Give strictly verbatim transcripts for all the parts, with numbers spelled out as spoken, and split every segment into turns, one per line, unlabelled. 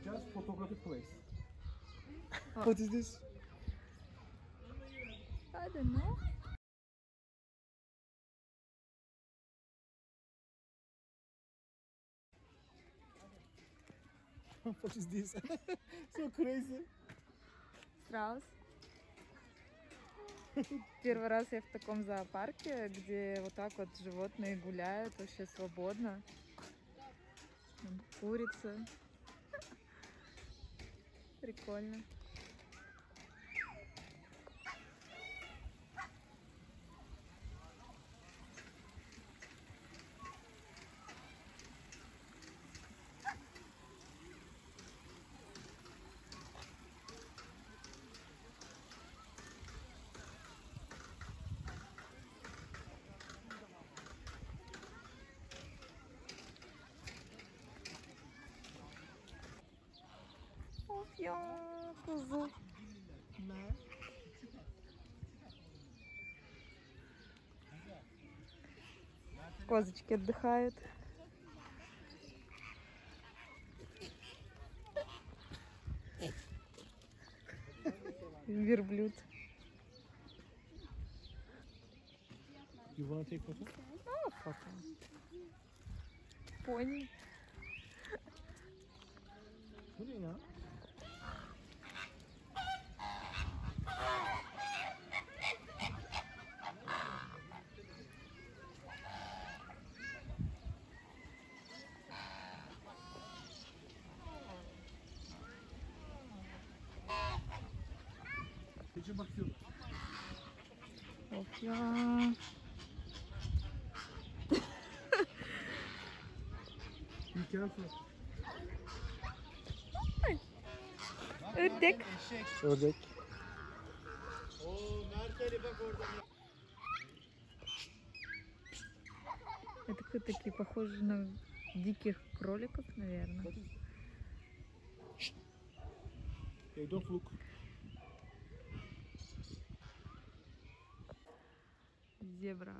Just photographic place.
Oh.
What is this?
I don't know.
What is this? So crazy.
Страус. Первый раз я в таком зоопарке, где вот так вот животные гуляют вообще свободно. Курица. Прикольно. Я козу. Козочки отдыхают. Верблюд.
You wanna take photo?
О, фото. Пони.
Bu ne ya? Gece bakıyorum.
Of ya.
Be careful.
Ördek.
Ördek.
Это кто такие? Похожи на диких кроликов, наверное.
Hey, don't look.
Зебра.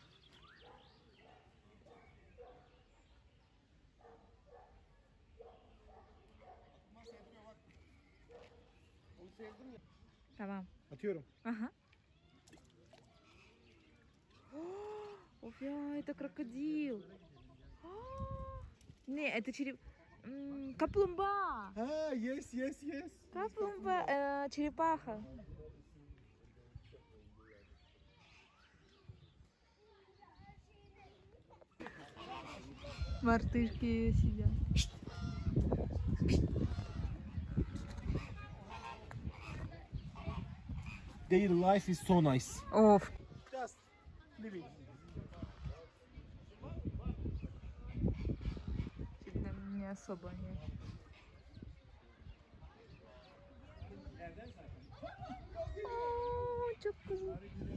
Tamam.
Atıyorum.
Ага. Оф, я, это крокодил. Не, это череп... м, Каплумба.
Ha, yes, yes, yes.
Каплумба, э, черепаха. Мартышки сидят.
Their life is so nice.
Оф.
Just living.
Видно, не особо они. О, чё козу.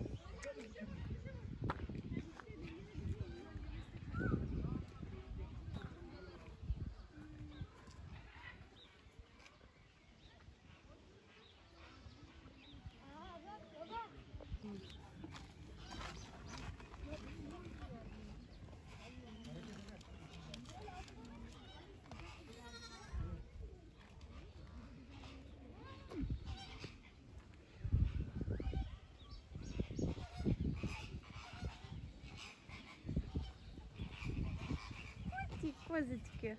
Козочки.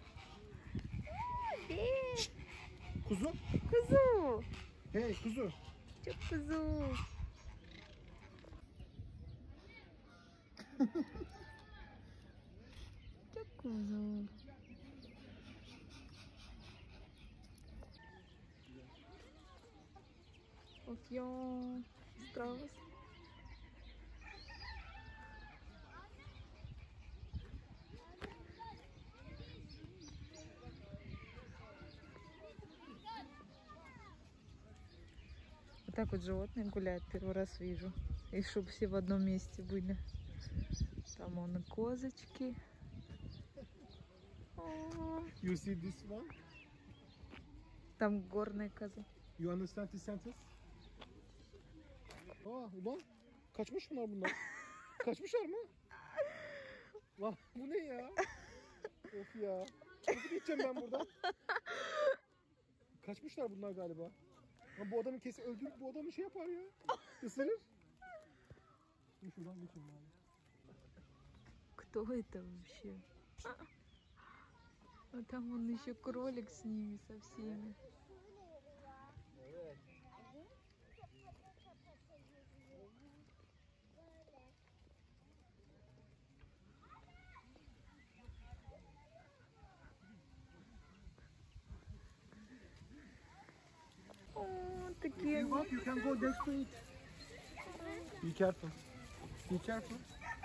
Kuzu?
Козу.
Hey, kuzu.
Чё козу? Чё козу? Ох, я страус. Вот так вот животные гуляют, первый раз вижу. И чтобы все в одном месте были. Там вон и козочки.
You see this one?
Там горная коза.
You understand this sentence? Aa, ulan kaçmış bunlar bunlar. Kaçmışlar mı? Lan bu ne ya? Of ya. Nasıl geçeceğim ben buradan? Kaçmışlar bunlar galiba. Ama bu adamı kesin öldürüp bu adamı şey yapar ya. Isırır. Dur şuradan geçeyim abi.
Кто это вообще? А там он еще кролик с ними, со всеми. О, такие
You want, you can go this way. Be careful. Be careful.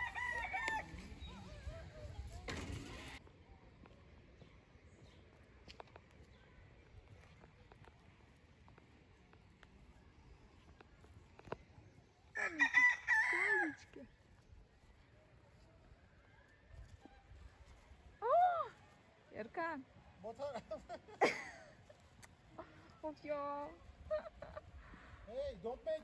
кролички. О, Эркан.
Motor.
Вот я.
Hey, don't make.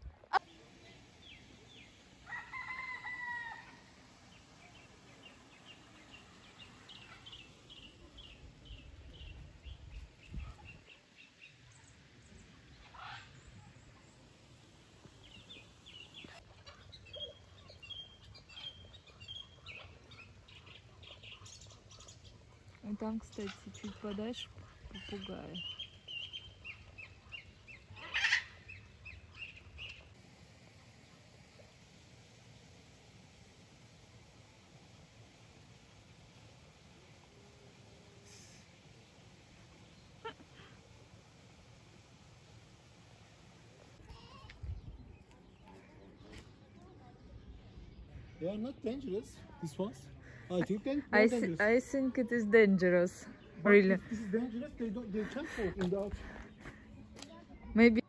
И там, кстати, чуть подальше попугаи.
They are not dangerous. This ones. I think they
I,
are
th
dangerous.
I think it is dangerous.
But
Really.
if this is dangerous. They don't. They can't walk in the out.
Maybe.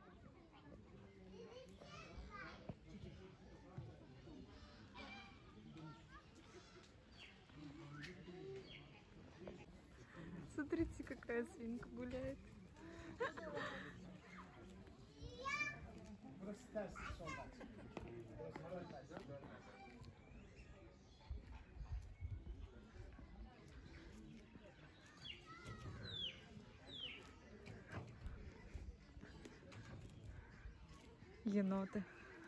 Смотрите, какая свинка гуляет. Еноты.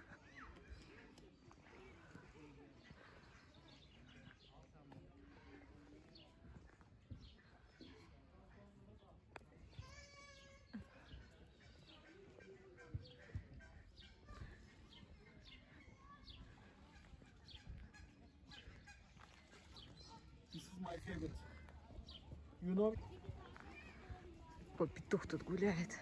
This is my favorite. You know.
О, петух тут гуляет.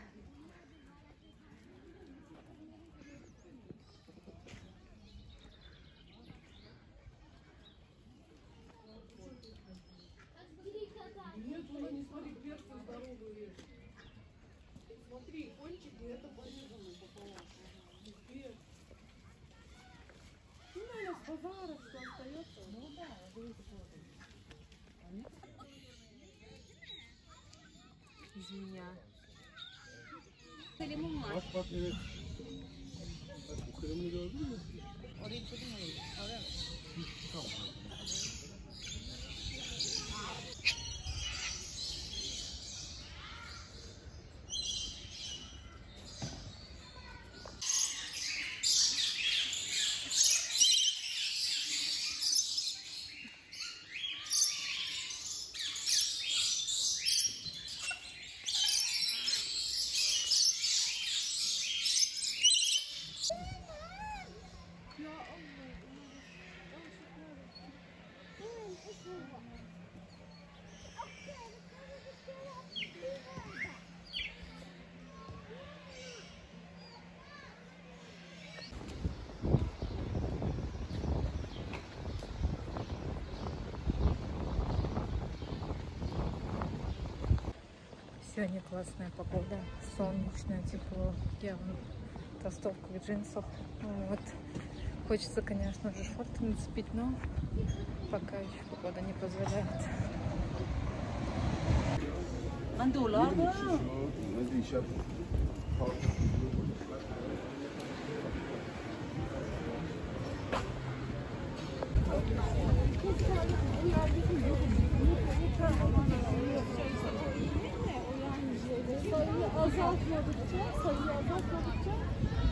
Нет, она не смотри, перцы здоровые. Смотри, кончики, это порезано пополам. Перцы. Ну, наверное, с базара что остается. Ну да, я говорю,
Из меня.
Bak bak evet. Bak bu kremini gördün mü?
Orayı çekeyim mi? Oraya mı?
Tamam.
Сегодня классная погода, солнечное, тепло. Я в толстовках, в джинсах. Вот. Хочется, конечно же, шорты нацепить, но пока еще погода не позволяет.
Soyuyor. azaltmadıkça, sayıyı azaltmadıkça